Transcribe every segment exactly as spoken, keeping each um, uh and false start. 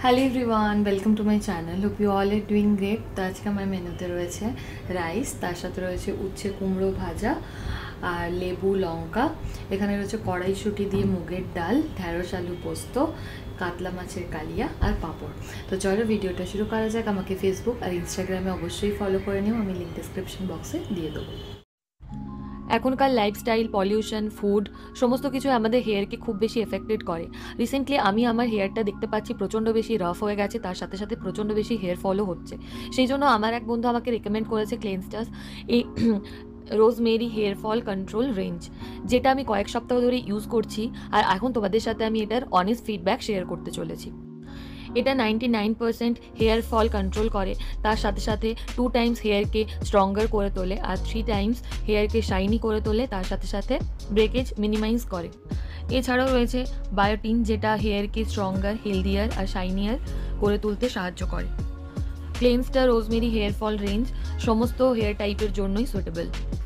Hello everyone, welcome to my channel. Hope you all are doing great. তো আজকে আমার মেনুতে রয়েছে রাইস, তার সাথে রয়েছে উচ্ছে কুমড়ো ভাজা আর লেবু লঙ্কা। এখানে রয়েছে কড়াইশুঁটি দিয়ে মুগের ডাল, ঢ্যাঁড়স আলু পোস্ত, কাতলা মাছের কালিয়া আর পাঁপড়। তো চলো ভিডিওটা শুরু করা যাক। আমাকে ফেসবুক আর ইনস্টাগ্রামে অবশ্যই ফলো করে নিও, আমি লিঙ্ক ডিসক্রিপশন বক্সে দিয়ে দেবো। এখনকার লাইফস্টাইল, পলিউশন, ফুড সমস্ত কিছু আমাদের হেয়ারকে খুব বেশি এফেক্টেড করে। রিসেন্টলি আমি আমার হেয়ারটা দেখতে পাচ্ছি প্রচণ্ড বেশি রাফ হয়ে গেছে, তার সাথে সাথে প্রচণ্ড বেশি হেয়ার ফলও হচ্ছে। সেই জন্য আমার এক বন্ধু আমাকে রেকমেন্ড করেছে ক্লেনস্টার্স এই rosemary hair fall control range, যেটা আমি কয়েক সপ্তাহ ধরে ইউজ করছি। আর এখন তোমাদের সাথে আমি এটার অনেস্ট ফিডব্যাক শেয়ার করতে চলেছি। এটা ninety nine percent hair fall control করে, তার সাথে সাথে টু টাইমস হেয়ারকে স্ট্রঙ্গার করে তোলে আর থ্রি টাইমস হেয়ারকে শাইনি করে তোলে, তার সাথে সাথে ব্রেকেজ মিনিমাইজ করে। এছাড়াও রয়েছে বায়োটিন, যেটা হেয়ারকে স্ট্রঙ্গার, হেলদিয়ার আর শাইনিয়ার করে তুলতে সাহায্য করে। Clensta rosemary hair fall range সমস্ত হেয়ার টাইপের জন্যই সুটেবল।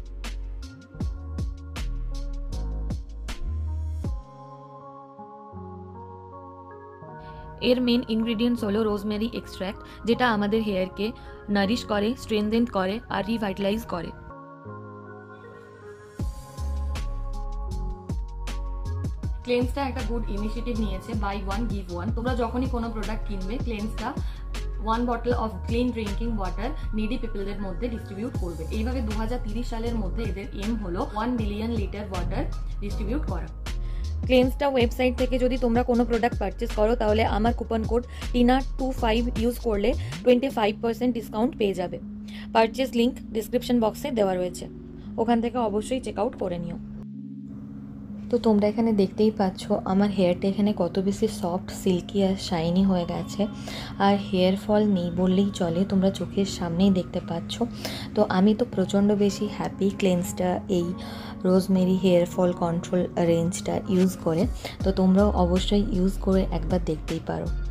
এর মেন ইনগ্রিডিয়েন্টস হলো রোজমেরি এক্সট্র্যাক্ট, যেটা আমাদের হেয়ারকে নারিশ করে, স্ট্রেনথেন করে আর রিভাইটালাইজ করে। ক্লেন্সটা একটা গুড ইনিশিয়েটিভ নিয়েছে, বাই ওয়ান গিভ ওয়ান। তোমরা যখনই কোনো প্রোডাক্ট কিনবে, Clensta one bottle of clean drinking water needy পিপলদের মধ্যে ডিস্ট্রিবিউট করবে। এইভাবে দু হাজার তিরিশ সালের মধ্যে এদের এম হলো one billion litre water distribute করা। ক্লেন্সটা ওয়েবসাইট থেকে যদি তোমরা কোনো প্রোডাক্ট পারচেস করো, তাহলে আমার coupon code Tina two five use করলে টোয়েন্টি ফাইভ পার্সেন্ট ডিসকাউন্ট পেয়ে যাবে। পারচেস লিঙ্ক ডিসক্রিপশন বক্সে দেওয়া রয়েছে, ওখান থেকে অবশ্যই চেক আউট করে নিও। তো তোমরা এখানে দেখতেই পাচ্ছ আমার হেয়ারটা এখানে কত বেশি সফট, সিল্কি আর শাইনি হয়ে গেছে। আর হেয়ার ফল নেই বললেই চলে, তোমরা চোখের সামনেই দেখতে পাচ্ছ। তো আমি তো প্রচণ্ড বেশি হ্যাপি ক্লেন্সটা এই রোজমেরি হেয়ার ফল কন্ট্রোল রেঞ্জটা ইউজ করে। তো তোমরাও অবশ্যই ইউজ করে একবার দেখতেই পারো।